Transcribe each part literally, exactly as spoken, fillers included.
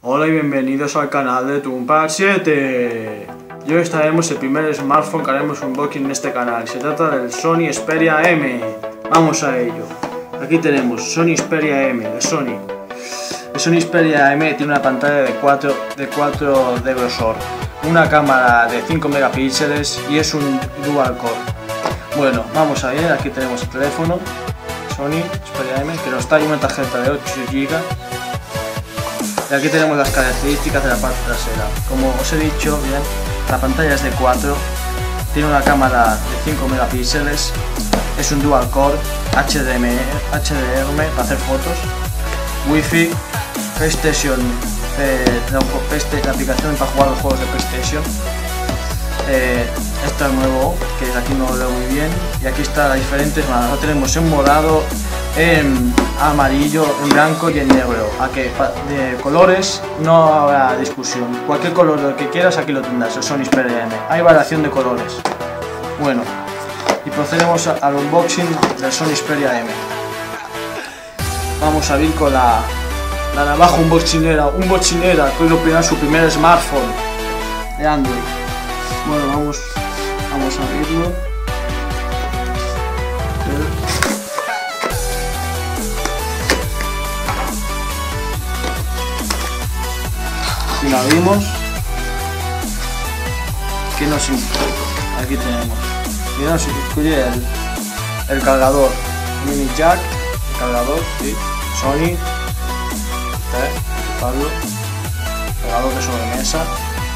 Hola y bienvenidos al canal de Toonpad siete. Y hoy estaremos el primer smartphone que haremos un unboxing en este canal. Se trata del Sony Xperia M. Vamos a ello. Aquí tenemos Sony Xperia M de Sony. El Sony Xperia M tiene una pantalla de cuatro de grosor, una cámara de cinco megapíxeles y es un dual core. Bueno, vamos a ver. Aquí tenemos el teléfono Sony Xperia M que nos trae una tarjeta de ocho gigas. Y aquí tenemos las características de la parte trasera. Como os he dicho, bien, la pantalla es de cuatro, tiene una cámara de cinco megapíxeles, es un dual core, H D M I para hacer fotos, Wi-Fi, PlayStation, eh, la, la aplicación para jugar los juegos de PlayStation. Eh, esto es nuevo, que aquí no lo veo muy bien, y aquí está las diferentes manos. Lo tenemos en morado, en amarillo, en blanco y en negro. A que de colores no habrá discusión, cualquier color del que quieras aquí lo tendrás. El Sony Xperia M, hay variación de colores. Bueno, y procedemos al unboxing del Sony Xperia M. Vamos a ir con la, la navaja unboxinera, unboxinera que hoy lo primero su primer smartphone de Android. Bueno, vamos, vamos a abrirlo. Y lo abrimos. ¿Qué nos incluye? Aquí tenemos. ¿Qué nos incluye? El, el cargador mini jack, el cargador, sí, Sony, ¿eh? Pablo, cargador de sobremesa.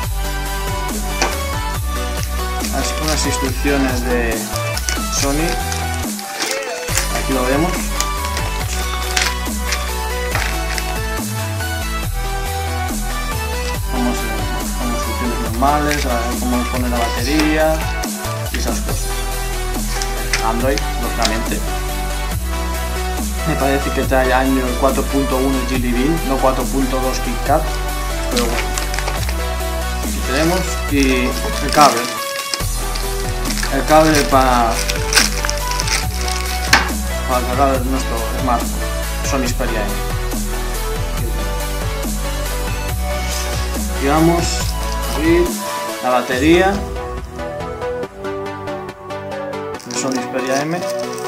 Unas instrucciones de Sony, aquí lo vemos. Como instrucciones normales, a ver cómo poner la batería y esas cosas. Android, lógicamente. Me parece que trae año cuatro punto uno Jelly Bean, no cuatro punto dos KitKat, pero bueno. Aquí tenemos y el cable. El cable para, para cargar nuestro smartphone Sony Xperia M. Y vamos a abrir la batería del Sony Xperia M.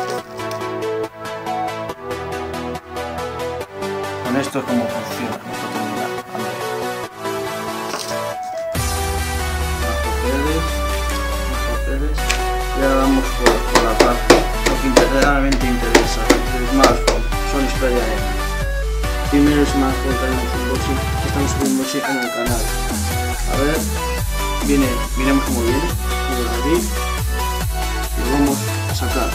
Con esto es como funciona nuestro terminal. Y ahora vamos por, por la parte lo que realmente interesa, el smartphone Sony Xperia M. Primero smartphone que haremos unboxing, estamos subiendo unboxing en el canal. A ver, viene, miremos cómo viene, lo voy a abrir y lo vamos a sacar.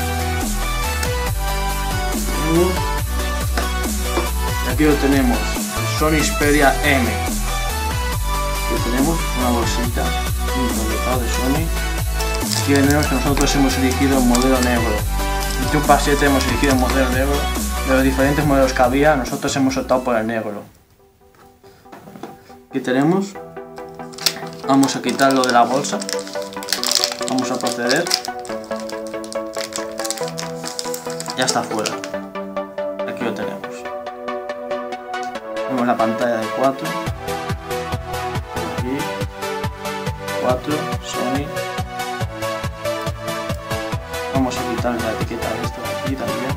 Y aquí lo tenemos, el Sony Xperia M. Aquí tenemos una bolsita, un completado de Sony. Aquí tenemos que nosotros hemos elegido el modelo negro. En Toonpad siete hemos elegido el modelo negro. De los diferentes modelos que había, nosotros hemos optado por el negro. Aquí tenemos. Vamos a quitarlo de la bolsa. Vamos a proceder. Ya está fuera. Aquí lo tenemos. Tenemos la pantalla de cuatro. Aquí. cuatro, Sony. Vamos a quitar la etiqueta de esto de aquí también.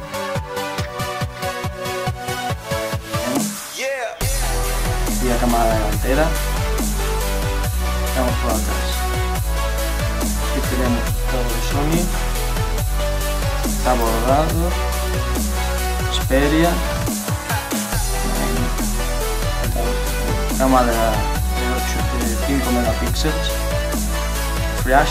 Y la cámara delantera. Vamos por atrás. Aquí tenemos todo de Sony. Está bordado. Xperia. Cámara de cinco megapíxeles. Flash.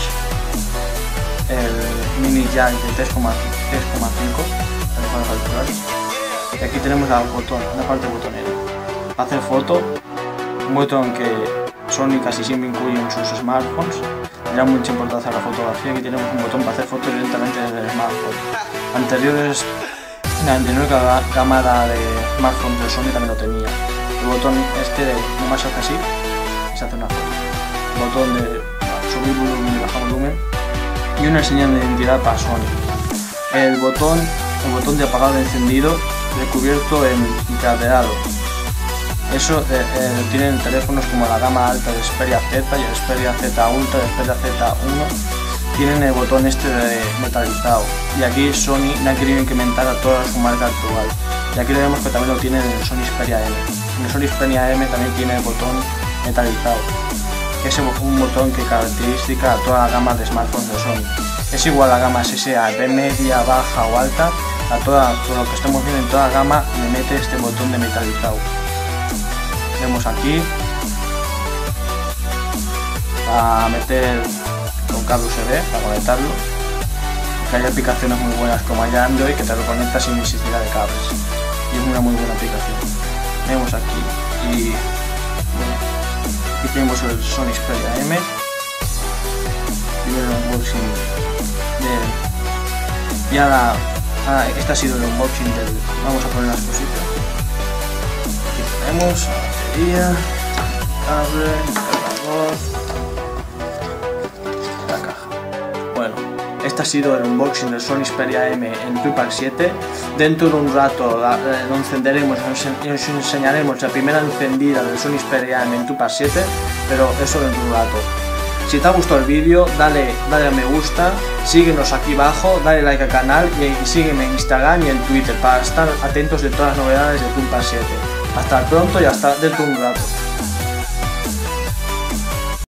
El mini jack de tres coma cinco para calcular. Y aquí tenemos el botón, la parte botonera para hacer foto, un botón que Sony casi siempre incluye en sus smartphones. Le da mucha importancia a la fotografía. Aquí tenemos un botón para hacer fotos directamente desde el smartphone. Anteriores, la anterior cámara de smartphone de Sony también lo tenía. El botón este de nomás hace así y se hace una foto. El botón de subir volumen y bajar volumen. Y una señal de identidad para Sony. El botón, el botón de apagado y encendido recubierto en plateado. Eso eh, eh, tienen teléfonos como la gama alta de Xperia Z y el Xperia Z Ultra, el Xperia Z uno, tienen el botón este de metalizado, y aquí Sony le ha querido incrementar a toda su marca actual, y aquí vemos que también lo tienen en el Sony Xperia M. En el Sony Xperia M también tiene el botón metalizado, que es un botón que caracteriza a toda la gama de smartphones de Sony. Es igual a la gama S S A, B media, baja o alta, a toda, todo lo que estamos viendo en toda gama le mete este botón de metalizado. Vemos aquí a meter con cable U S B para conectarlo, porque hay aplicaciones muy buenas como hay Android que te lo conecta sin necesidad de cables, y es una muy buena aplicación. Vemos aquí y bueno, aquí tenemos el Sony Xperia M y el unboxing de, y ahora ah, este ha sido el unboxing del, vamos a poner las cositas. Aquí tenemos batería, cable, cargador, la caja. Bueno, este ha sido el unboxing del Sony Xperia M en TWIPAC siete. Dentro de un rato eh, lo encenderemos y os enseñaremos la primera encendida del Sony Xperia M en TWIPAC siete, pero eso dentro de un rato. Si te ha gustado el vídeo, dale, dale a me gusta, síguenos aquí abajo, dale like al canal y, y sígueme en Instagram y en Twitter para estar atentos de todas las novedades de TWIPAC siete. Hasta pronto y hasta dentro de un rato.